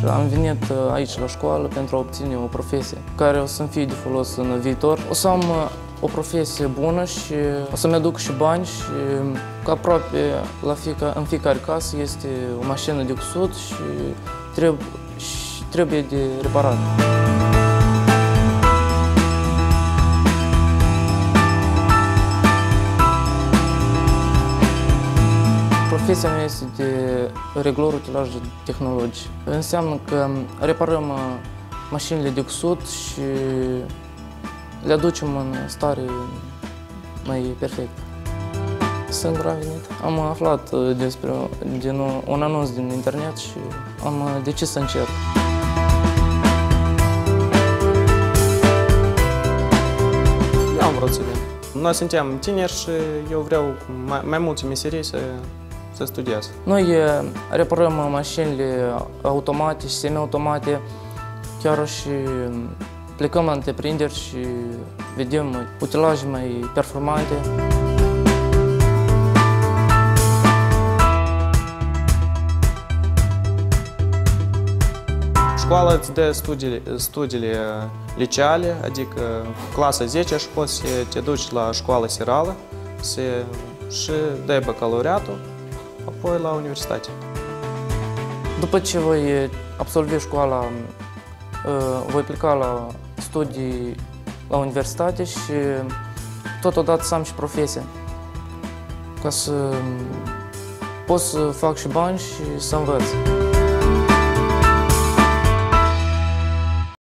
Am venit aici la școală pentru a obține o profesie care o să-mi fie de folos în viitor. O să am o profesie bună și o să-mi aduc și bani și că aproape în fiecare casă este o mașină de cusut și trebuie de reparat. Profesia mea este de reglor utilaj tehnologic. Înseamnă că reparăm mașinile de cusut și le aducem în stare mai perfectă. Singur am venit. Am aflat din un anunț din internet și am decis să încerc. Eu am vrut să vin. Noi suntem tineri și eu vreau mai multe meserii să studiez. Noi reparăm mașinile automate și semi-automate, chiar și plecăm la întreprinderi și vedem utilaje mai performante. Școala îți dă studiile liceale, adică clasa 10 și poți să te duci la școală serală și dai bacalaureatul, apoi la universitate. După ce voi absolvi școala, voi pleca la studii la universitate și totodată să am și profesie, ca să pot să fac și bani și să învăț.